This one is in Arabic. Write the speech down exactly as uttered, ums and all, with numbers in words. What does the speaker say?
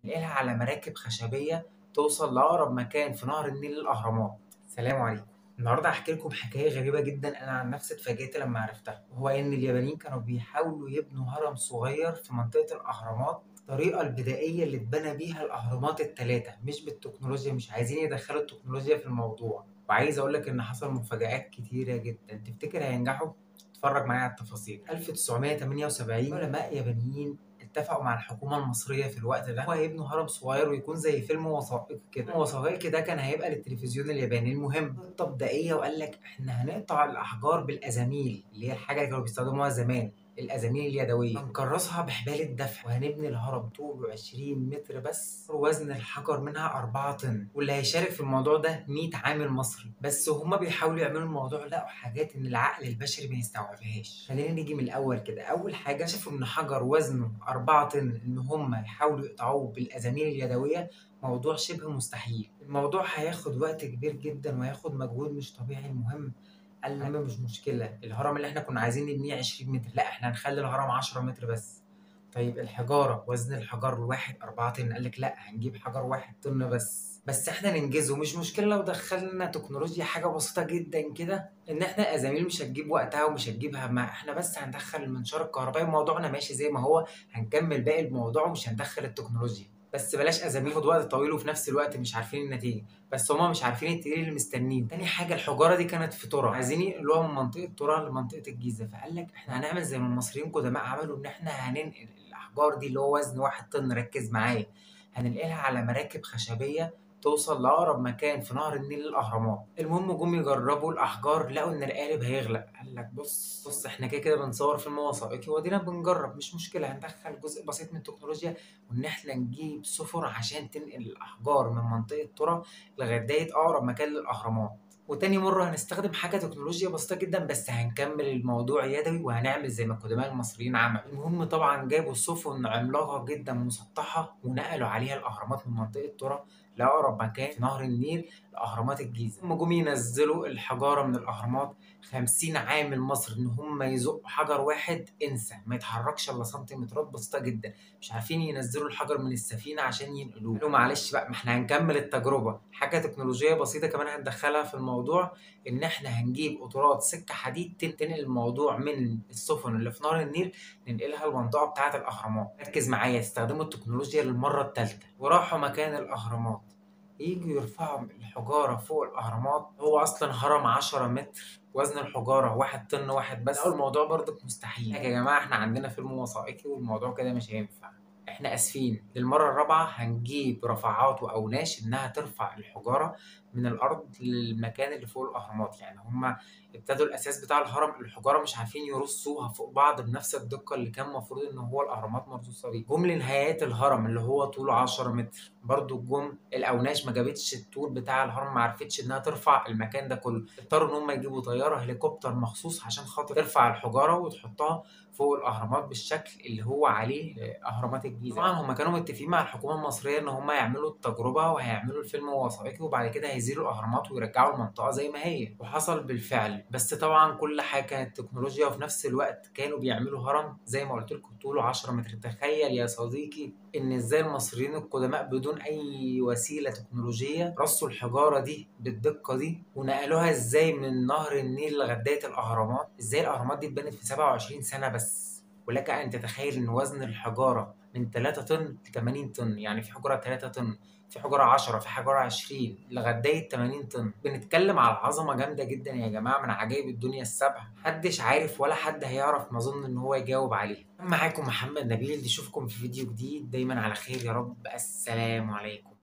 ننقلها على مراكب خشبية توصل لأقرب مكان في نهر النيل للأهرامات. سلام عليكم. النهارده هاحكي لكم حكاية غريبة جدًا أنا عن نفسي اتفاجئت لما عرفتها، وهو إن اليابانيين كانوا بيحاولوا يبنوا هرم صغير في منطقة الأهرامات بالطريقة البدائية اللي اتبنى بيها الأهرامات التلاتة، مش بالتكنولوجيا، مش عايزين يدخلوا التكنولوجيا في الموضوع، وعايز أقول لك إن حصل مفاجآت كتيرة جدًا. تفتكر هينجحوا؟ اتفرج معايا على التفاصيل. ألف وتسعمية تمانية وسبعين علماء يابانيين اتفقوا مع الحكومة المصرية في الوقت ده وهيبنوا هرم صغير ويكون زي فيلم وثائقي كده. فيلم وثائقي ده كان هيبقى للتلفزيون الياباني. المهم خطة بدائية، وقال لك احنا هنقطع الأحجار بالأزاميل، اللي هي الحاجة اللي كانوا بيستخدموها زمان، الأزاميل اليدوية، هنكرسها بحبال الدفع، وهنبني الهرم طوله عشرين متر بس، ووزن الحجر منها أربعة طن، واللي هيشارك في الموضوع ده مية عامل مصري. بس هما بيحاولوا يعملوا الموضوع، لقوا حاجات ان العقل البشري ما يستوعبهاش. خلينا نيجي من الاول كده. اول حاجه شافوا ان حجر وزنه أربعة طن ان هم يحاولوا يقطعوه بالازاميل اليدويه موضوع شبه مستحيل. الموضوع هياخد وقت كبير جدا وهياخد مجهود مش طبيعي. المهم قال لك مش مشكله، الهرم اللي احنا كنا عايزين نبنيه عشرين متر، لا احنا هنخلي الهرم عشرة متر بس. طيب الحجاره، وزن الحجر الواحد أربعة طن، قال لك لا هنجيب حجر واحد طن بس بس احنا ننجزه. مش مشكله لو دخلنا تكنولوجيا، حاجه بسيطه جدا كده، ان احنا ازاميل مش هتجيب وقتها ومش هتجيبها، ما احنا بس هندخل المنشار الكهربائي وموضوعنا ماشي زي ما هو، هنكمل باقي الموضوع ومش هندخل التكنولوجيا. بس بلاش ازاميل خد وقت طويل وفي نفس الوقت مش عارفين النتيجه. بس هما مش عارفين التقيل اللي مستنيه. تاني حاجه، الحجاره دي كانت في ترى، عايزين ينقلوها من منطقه ترى لمنطقه الجيزه، فقال لك احنا هنعمل زي ما المصريين قدماء عملوا، ان احنا هننقل الاحجار دي اللي هو وزن واحد طن، ركز معايا، هننقلها على مراكب خشبيه توصل لأقرب مكان في نهر النيل للأهرامات. المهم جم يجربوا الأحجار، لقوا إن القالب هيغلق. قال لك بص بص احنا كده كده بنصور فيلم وثائقي ودينا بنجرب، مش مشكلة هندخل جزء بسيط من التكنولوجيا، وإن احنا نجيب سفن عشان تنقل الأحجار من منطقة ترى لغاية أقرب مكان للأهرامات. وتاني مرة هنستخدم حاجة تكنولوجيا بسيطة جدا، بس هنكمل الموضوع يدوي وهنعمل زي ما القدماء المصريين عملوا. المهم طبعا جابوا سفن عملاقة جدا مسطحة ونقلوا عليها الأهرامات من منطقة ترى لأقرب مكان في نهر النيل لأهرامات الجيزة. هم جم ينزلوا الحجارة من الأهرامات، خمسين عامل مصري إن هم يزقوا حجر واحد انسى، ما يتحركش إلا سنتيمترات بسيطة جدا. مش عارفين ينزلوا الحجر من السفينة عشان ينقلوه. قالوا معلش بقى، ما احنا هنكمل التجربة. حاجة تكنولوجية بسيطة كمان هندخلها في الموضوع، إن احنا هنجيب قطارات سكة حديد تنقل الموضوع من السفن اللي في نهر النيل ننقلها المنطقة بتاعة الأهرامات. ركز معايا، استخدموا التكنولوجيا للمرة الثالثة وراحوا مكان الأهرامات. ييجوا يرفعوا الحجارة فوق الأهرامات، هو أصلا هرم عشرة متر، وزن الحجارة واحد طن واحد بس. الموضوع برضك مستحيل. يا جماعة احنا عندنا فيلم وثائقي والموضوع كده مش هينفع. احنا اسفين، للمرة الرابعة هنجيب رفعات وأوناش إنها ترفع الحجارة من الأرض للمكان اللي فوق الأهرامات. يعني هما ابتدوا الأساس بتاع الهرم، الحجارة مش عارفين يرصوها فوق بعض بنفس الدقة اللي كان المفروض إن هو الأهرامات مرصوصة بيه. جم لنهايات الهرم اللي هو طوله عشرة متر، برضو جم الأوناش ما جابتش الطول بتاع الهرم، ما عرفتش إنها ترفع المكان ده كله. اضطروا إن هم يجيبوا طيارة هليكوبتر مخصوص عشان خاطر ترفع الحجارة وتحطها فوق الأهرامات بالشكل اللي هو عليه أهرامات الجيزة. طبعا هم كانوا متفقين مع الحكومة المصرية إن هم يعملوا التجربة وهيعملوا الفيلم الوثائقي، وبعد كده هيزيلوا الأهرامات ويرجعوا المنطقة زي ما هي، وحصل بالفعل. بس طبعا كل حاجة كانت تكنولوجيا، وفي نفس الوقت كانوا بيعملوا هرم زي ما قلت لكم طوله عشرة متر. تخيل يا صديقي ان ازاي المصريين القدماء بدون اي وسيله تكنولوجيه رصوا الحجاره دي بالدقه دي ونقلوها ازاي من نهر النيل لغايه الاهرامات. ازاي الاهرامات دي اتبنت في سبعة وعشرين سنه بس، ولك ان تتخيل ان وزن الحجاره من ثلاثة طن ل ثمانين طن. يعني في حجره ثلاثة طن، في حجره عشرة، في حجره عشرين، لغايه ثمانين طن. بنتكلم على عظمه جامده جدا يا جماعه، من عجائب الدنيا السبع، محدش عارف ولا حد هيعرف ما اظن ان هو يجاوب عليه. معاكم محمد نبيل، نشوفكم في فيديو جديد دايما على خير يا رب. السلام عليكم.